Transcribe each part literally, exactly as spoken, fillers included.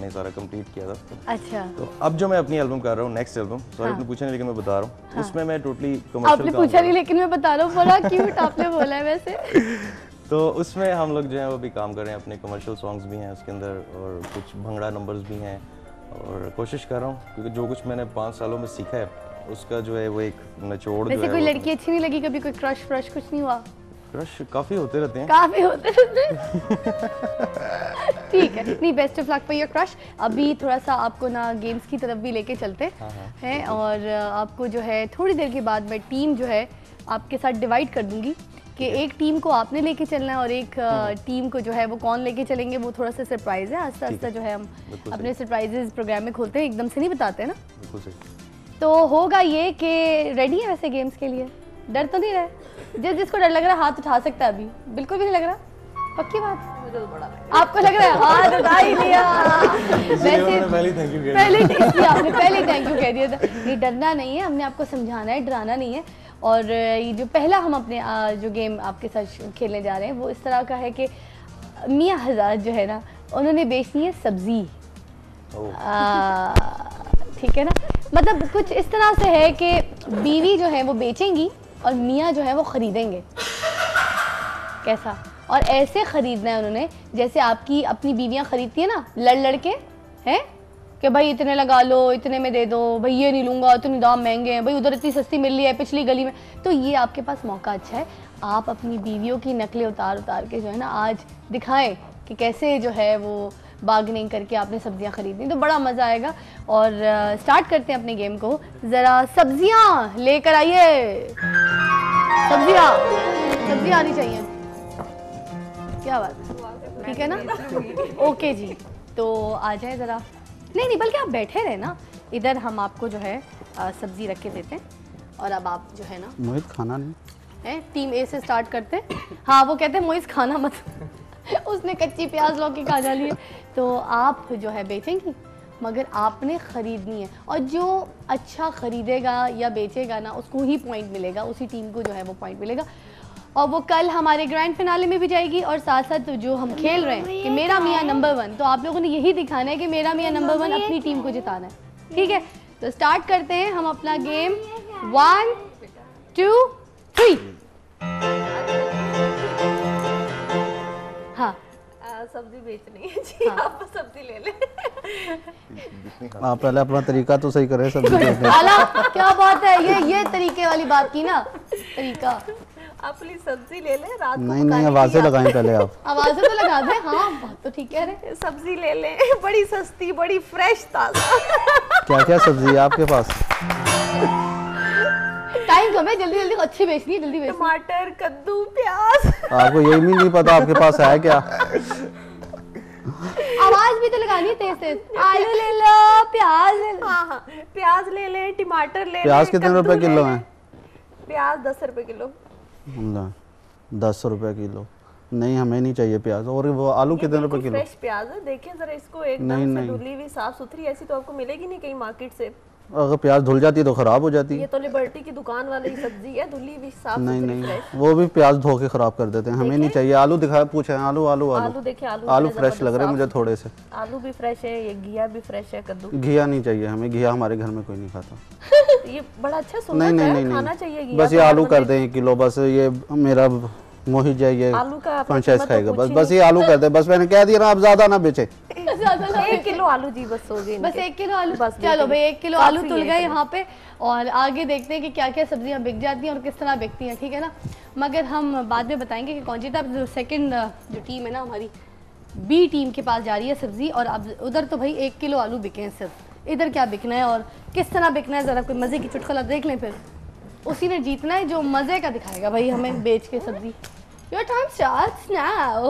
मैंने सारा कंप्लीट किया था। अच्छा। तो अब जो मैं अपनी एल्बम कर रहा हूँ, नेक्स्ट एल्बम, सॉरी आपने पूछा नहीं लेकिन मैं बता रहा हूँ, उसमें मैं टोटली कमर्शियल। आपने पूछा नहीं लेकिन मैं बता रहा हूँ, बड़ा क्यूट आपने बोला है वैसे। तो उसमें हम लोग जो है वो भी काम कर रहे हैं, अपने कमर्शियल सॉन्ग्स भी हैं उसके अंदर और कुछ भंगड़ा नंबर्स भी हैं, और कोशिश कर रहा हूँ क्योंकि जो कुछ मैंने पाँच सालों में सीखा है उसका जो है वो एक निचोड़ जो है। वैसे कोई लड़की अच्छी नहीं लगी कभी, कोई क्रश फ्रश कुछ नहीं हुआ? क्रश काफ़ी होते रहते हैं, काफ़ी होते रहते हैं। ठीक है, नहीं best of luck for your crush. अभी थोड़ा सा आपको ना गेम्स की तरफ भी लेके चलते हैं, और आपको जो है थोड़ी देर के बाद मैं टीम जो है आपके साथ डिवाइड कर दूंगी कि एक टीम को आपने लेके चलना है और एक टीम को जो है वो कौन लेके चलेंगे वो थोड़ा सा सरप्राइज है। आस्ता आस्ता जो है हम अपने सरप्राइजेस प्रोग्राम में खोलते हैं, एकदम से नहीं बताते हैं ना। बिल्कुल सही। तो होगा ये कि रेडी है वैसे गेम्स के लिए? डर तो नहीं रहे? जिस जिसको डर लग रहा है हाथ उठा सकता है अभी। बिल्कुल भी नहीं लग रहा? पक्की बात? मुझे तो बड़ा आपको लग रहा है? हाथ उठा ही लिया। वैसे पहले थैंक यू पहले आपने पहले थैंक यू कह दिया था। नहीं डरना नहीं है, हमने आपको समझाना है, डराना नहीं है। और ये जो पहला हम अपने जो गेम आपके साथ खेलने जा रहे हैं वो इस तरह का है कि मियाँ हज़ार जो है ना उन्होंने बेचनी है सब्जी। ठीक है ना, मतलब कुछ इस तरह से है कि बीवी जो है वो बेचेंगी और मियाँ जो है वो ख़रीदेंगे। कैसा? और ऐसे ख़रीदना है उन्होंने जैसे आपकी अपनी बीवियाँ ख़रीदती है ना लड़ लड़ के, हैं कि भाई इतने लगा लो, इतने में दे दो, भाई ये नहीं लूँगा, इतने दाम महंगे हैं, भाई उधर इतनी सस्ती मिल रही है पिछली गली में। तो ये आपके पास मौका अच्छा है, आप अपनी बीवियों की नकलें उतार उतार के जो है ना आज दिखाएं कि कैसे जो है वो बार्गेनिंग करके आपने सब्जियां खरीदनी, तो बड़ा मज़ा आएगा। और स्टार्ट करते हैं अपने गेम को। ज़रा सब्जियां लेकर आइए, सब्जियां सब्जियां आनी चाहिए। क्या बात है, ठीक है ना? ओके जी, तो आ जाए ज़रा। नहीं नहीं बल्कि आप बैठे रहे ना इधर, हम आपको जो है सब्जी रख के देते हैं। और अब आप जो है ना मोहित खाना नहीं है, टीम ए से स्टार्ट करते हैं। हाँ वो कहते हैं मोहित खाना मत उसने कच्ची प्याज लौकी खा डाली है। तो आप जो है बेचेंगी मगर आपने ख़रीदनी है, और जो अच्छा ख़रीदेगा या बेचेगा ना उसको ही पॉइंट मिलेगा, उसी टीम को जो है वो पॉइंट मिलेगा। और वो कल हमारे ग्रैंड फिनाले में भी जाएगी। और साथ साथ जो हम खेल रहे हैं कि मेरा मियाँ नंबर वन, तो आप लोगों ने यही दिखाना है कि मेरा मियाँ नंबर वन अपनी टीम को जिताना है। ठीक है, तो स्टार्ट करते हैं हम अपना गेम। One two three. हाँ सब्जी बेचनी है जी। हाँ। आप सब्जी ले लें। आप पहले अपना तरीका तो सही करें सब्जी बेचने। आला क्या बात है, ये ये तरीके वाली बात की ना, तरीका। अपनी सब्जी ले लें रात को। नहीं नहीं आवाजें लगाएं पहले आप। आवाजें तो लगा दें। हाँ बात तो ठीक कह रहे। सब्जी ले लें, बड़ी सस्ती, बड़ी फ्रेश, ताजा। क्या क्या सब्जी है आपके पास? टाइम कम है, जल्दी जल्दी अच्छी बेचनी है, जल्दी बेचनी। टमाटर, कद्दू, प्याज। आपको यही भी नहीं पता आपके पास है क्या? आवाज भी तो लगानी है तेज तेज। आलू ले लो, प्याज ले लो। हाँ हाँ प्याज ले लें, टमाटर ले लें। प्याज कितने रुपए किलो है? प्याज दस रुपए किलो। दस रुपए किलो नहीं, हमें नहीं चाहिए प्याज। और वो आलू कितने रुपए किलो? फ्रेश प्याज है, देखिए जरा इसको, एकदम से धुली हुई साफ सुथरी, ऐसी तो आपको मिलेगी नहीं कहीं मार्केट से। अगर प्याज धुल जाती है तो खराब हो जाती है। ये तो लिबर्टी की दुकान वाली सब्जी है, धुली हुई साफ नहीं सुथरी नहीं फ्रेश। वो भी प्याज धो के खराब कर देते हैं, हमें नहीं चाहिए। आलू दिखा पूछे आलू आलू आलू आलू देखिए, आलू आलू फ्रेश लग रहे हैं मुझे थोड़े से। आलू भी फ्रेश है, ये घिया भी फ्रेश है, कद्दू। घिया नहीं चाहिए हमें, घिया हमारे घर में कोई नहीं खाता। ये बड़ा अच्छा सुनना नहीं नहीं है, नहीं खाना चाहिए घिया। बस ये आलू कर दें एक किलो, बस ये मेरा मोहित जाइए फ्रेंचाइज खाएगा। बस बस ये आलू कर दे, बस मैंने कह दिया ना, आप ज्यादा ना बेचे। एक किलो आलू जी बस हो गई, बस एक किलो आलू। बस चलो भाई एक किलो आलू तुल गए यहाँ पे। और आगे देखते हैं कि क्या क्या सब्जियां बिक जाती हैं और किस तरह बिकती हैं, ठीक है ना। मगर हम बाद में बताएंगे कि कौन जीता। जो सेकंड जो टीम है ना हमारी बी टीम के पास जा रही है सब्जी, और अब उधर तो भाई एक किलो आलू बिके हैं सिर्फ, इधर क्या बिकना है और किस तरह बिकना है, ज़रा कोई मज़े की चुटकुला देख लें, फिर उसी ने जीतना है जो मज़े का दिखाएगा भाई हमें बेच के सब्जी। Your time starts now.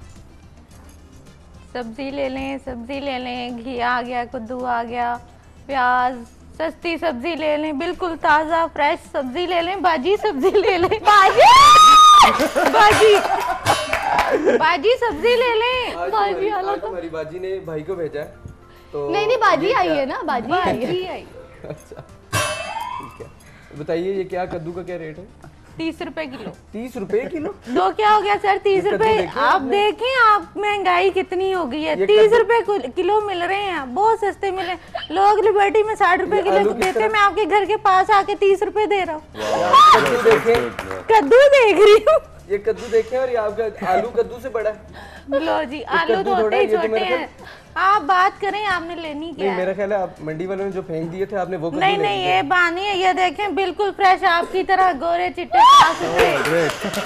सब्जी ले लें, सब्जी ले लें, घी आ गया, कद्दू आ गया, प्याज, सस्ती सब्जी ले लें, बिल्कुल ताज़ा फ्रेश सब्जी ले लें, भाजी सब्जी ले लें, भाजी भाजी भाजी सब्जी ले लें। भाजी आज हमारी बाजी ने भाई को भेजा है तो नहीं नहीं बाजी आई है ना, बाजी आई है। अच्छा ठीक है, बताइए ये क्या कद्दू का क्या रेट है? तीस रुपए किलो। तीस रुपए किलो? दो क्या हो गया सर, तीस रुपए। आप देखें आप महंगाई कितनी हो गई है, तीस रुपए किलो मिल रहे हैं, बहुत सस्ते मिले। लोग लिबर्टी में साठ रुपए किलो देते हैं, मैं आपके घर के पास आके तीस रुपए दे रहा हूँ। कद्दू देख रही हूँ, ये कद्दू देखें और ये आपका आलू कद्दू से बड़ा है। लो जी, आलू तो होते ही छोटे हैं। आप बात करें आपने लेनी क्या है? मेरा ख्याल है आप मंडी वालों ने जो फेंक दिए थे आपने वो कद्दू नहीं नहीं ये बानी है, ये देखें बिल्कुल फ्रेश आपकी तरह गोरे चिट्टे साफ सुथरे।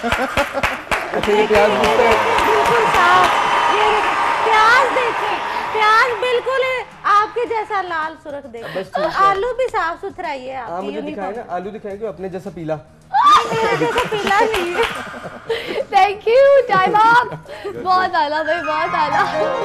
बिल्कुल साफ। ये प्याज देखें, प्याज बिल्कुल आपके जैसा लाल सुर्ख देखें, आलू भी साफ सुथरा ही है। आप मुझे दिखाए ना, आलू दिखाएंगे अपने जैसा पीला। मेरा जैसा पीला नहीं है। Thank you, time up. बहुत आला भाई, बहुत आला।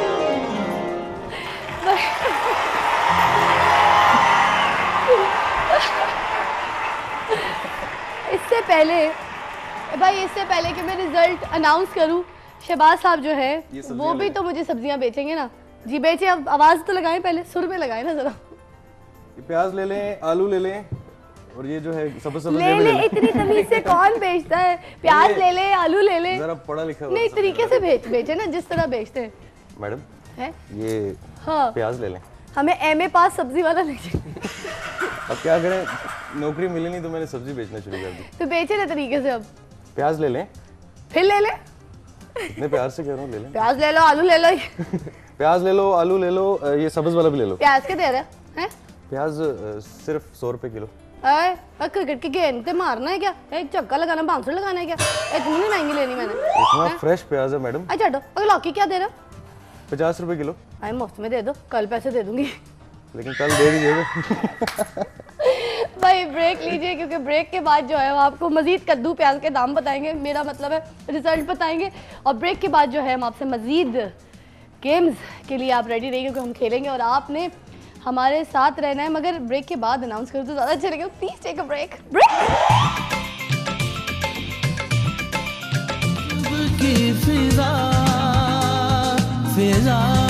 इससे पहले भाई, इससे पहले कि मैं रिजल्ट अनाउंस करूं, शहबाज साहब जो है वो भी तो मुझे सब्जियां बेचेंगे ना जी। बेचे, अब आवाज तो लगाएं, पहले सुर में लगाएं ना जरा। प्याज ले लें, आलू ले लें, और ये जो है सब सब ले ले, इतनी तमीज से कौन बेचता है? प्याज ले ले, आलू ले ले, जरा पढ़ा लिखा नहीं तरीके से बेच बेचे ना, जिस तरह बेचते हैं। मैडम है ये हाँ, प्याज ले लें। हमें एम ए पास सब्जी वाला नहीं चाहिए। अब क्या करें, नौकरी मिली नहीं तो मैंने सब्जी बेचना शुरू कर दी। तो बेचे ना तरीके से। अब प्याज ले लें, फिर ले ले, इतने प्यार से कह रहा हूँ, ले लें। प्याज ले लो, आलू ले लो। प्याज ले लो, आलू ले लो, ये सब्ज वाला भी ले लो। प्याज के दे रहे हैं? प्याज सिर्फ सौ रुपए किलो। अरे क्रिकेट की गेंद पे मारना है क्या? एक चक्का लगाना, बाउंसर लगाना है क्या? इतनी महंगी लेनी मैंने। इतना फ्रेश प्याज है मैडम। अच्छा छो, अगर लौकी क्या दे रहे हो? पचास रुपए किलो। अरे मुफ्त में दे दो, कल पैसे दे दूंगी। लेकिन कल दे दीजिएगा। भाई ब्रेक लीजिए, क्योंकि ब्रेक के बाद जो है वो आपको मजीद कद्दू प्याज के दाम बताएंगे, मेरा मतलब है रिजल्ट बताएंगे। और ब्रेक के बाद जो है हम आपसे मजीद गेम्स के लिए आप रेडी रहिए, क्योंकि हम खेलेंगे और आपने हमारे साथ रहना है। मगर ब्रेक के बाद अनाउंस करूँ तो ज़्यादा अच्छा लगेगा। Please take a break. Break फिजा फिजा